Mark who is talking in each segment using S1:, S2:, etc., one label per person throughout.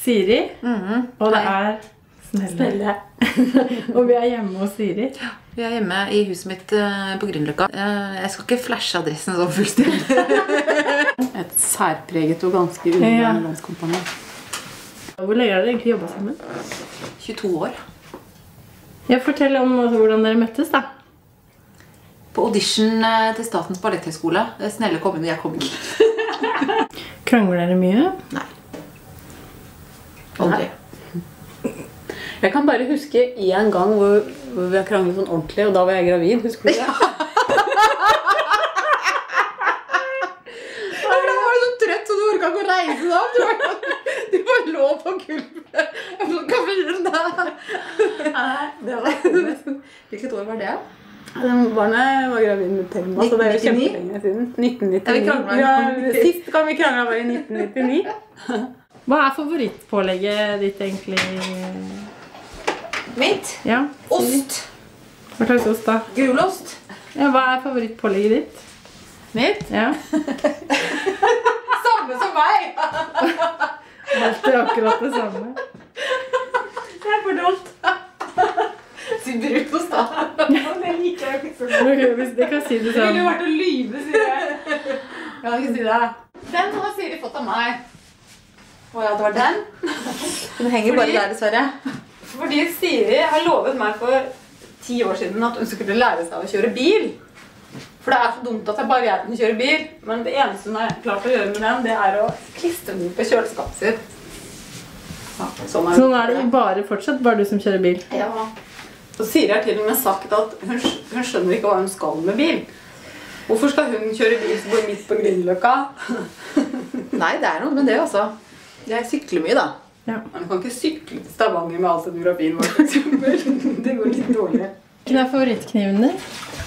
S1: Siri, og det er Snelle. Og vi er hjemme hos Siri.
S2: Ja, vi er hjemme i huset mitt på Grünerløkka. Jeg skal ikke flashe adressen så fullstendig. Et særpreget og ganske underlig landskompani.
S1: Hvor lenge har dere egentlig jobbet sammen?
S2: 22 år.
S1: Ja, fortell om hvordan dere møttes da.
S2: På audition til Statens Balletthøgskole. Snelle kom inn, og jeg kom ikke.
S1: Krangler dere mye?
S2: Nei. Aldri.
S3: Jeg kan bare huske en gang hvor vi har kranglet sånn ordentlig, og da var jeg gravid, husker du det?
S2: Da var du så trøtt, så du orket ikke å reise deg opp. Du bare lå på gulvet. Hvilket år var det?
S3: Barnet var gravid med Thelma, så det er jo kjempelenge siden. 1999. Sist gang vi kranglet var i 1999.
S1: Hva er favorittpålegget ditt egentlig?
S2: Mitt?
S1: Ja.
S2: Ost.
S1: Hva slags ost da?
S2: Gulost.
S1: Ja, hva er favorittpålegget ditt?
S2: Mitt?
S1: Ja.
S2: Samme som meg.
S1: Alltid akkurat det samme.
S2: Det er for dumt. Si brutost da. Det liker jeg ikke så godt.
S1: Det kan si det
S2: Det ville
S1: samme.
S2: jo vært å lyve, sier jeg. Jeg kan ikke si det. Den har Siri fått av meg. Åja, det var den. Den henger bare der, dessverre.
S3: Fordi Siri har lovet meg for 10 år siden at hun skulle lære seg å kjøre bil. For det er så dumt at det bare jeg kan kjøre bil. Men det eneste hun har klart å gjøre med den, det er å klistre den på kjøleskapet sitt. Ja,
S1: Sånn er det bare fortsatt, bare du som kjører bil.
S3: Ja. Og Siri har til og med sagt at hun skjønner ikke hva hun skal med bil. Hvorfor skal hun kjøre bil som går midt på Grünerløkka?
S2: Nei, det er noe med det, altså. Jeg sykler mye, da.
S1: Ja.
S3: Men du kan ikke sykle til Stavanger med all scenografien vår, for eksempel. Det går litt dårlig.
S1: Hva er favorittkniven din?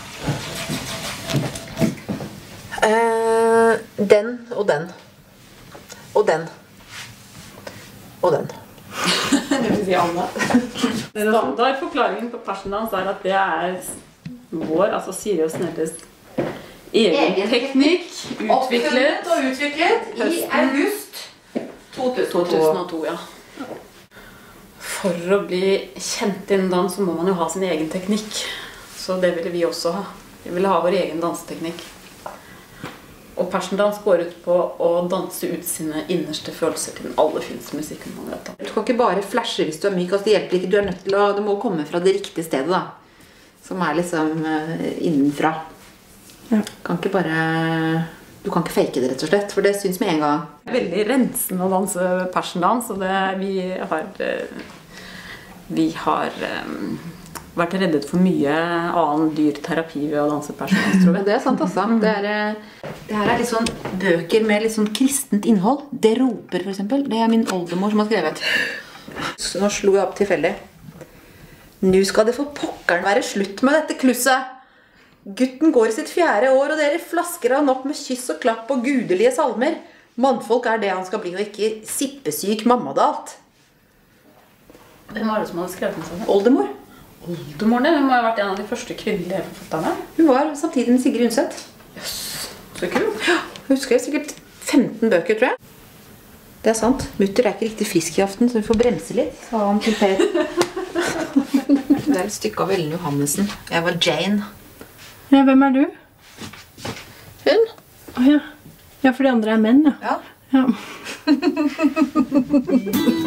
S2: Den og den. Og den. Og den.
S3: Det vil si Anne. Standardforklaringen på persondans er at det er vår, altså Siri og Snelles egen teknikk, utviklet
S2: og utviklet i august
S3: 2002, ja. For å bli kjent innen dans så må man jo ha sin egen teknikk. Så det ville vi også ha. Vi ville ha vår egen danseteknikk. Og persondans går ut på å danse ut sine innerste følelser til den aller fineste musikken man vet.
S2: Du kan ikke bare flashe hvis du er myk, altså det hjelper ikke. Du er nødt til å, det må komme fra det riktige stedet da. Som er liksom innenfra.
S1: Ja.
S2: Kan ikke bare... Du kan ikke fake det rett og slett, for det synes med en gang.
S3: Det er veldig rensende å danse persondans, og vi har vært reddet for mye annen dyr terapi ved å danse persondans, tror jeg.
S2: Det er sant altså. Det her er litt sånn bøker med litt sånn kristent innhold. Det roper for eksempel. Det er min oldemor som har skrevet. Så nå slo jeg opp tilfeldig. Nå skal det for pokkeren være slutt med dette klusset. Gutten går i sitt 4. år, og dere flasker han opp med kyss og klapp og gudelige salmer. Mannfolk er det han skal bli, og ikke sippesyk mammadalt.
S3: Hvem var det som hadde skrevet den sånn?
S2: Oldemor.
S3: Oldemoren din, hun må ha vært en av de første kvinnelige forfatterne.
S2: Hun var samtidig med Sigrid Undset.
S3: Jøss, så kult.
S2: Ja, hun skrev sikkert 15 bøker, tror jeg. Det er sant. Mutter er ikke riktig frisk i aften, så vi får bremse litt, sa han til Per. Det er et stykke av Ellen Johannessen. Jeg var Jane.
S1: Ja, hvem er du?
S2: Hun?
S1: Ja, for de andre er menn, ja.
S2: Ja.
S1: Ja.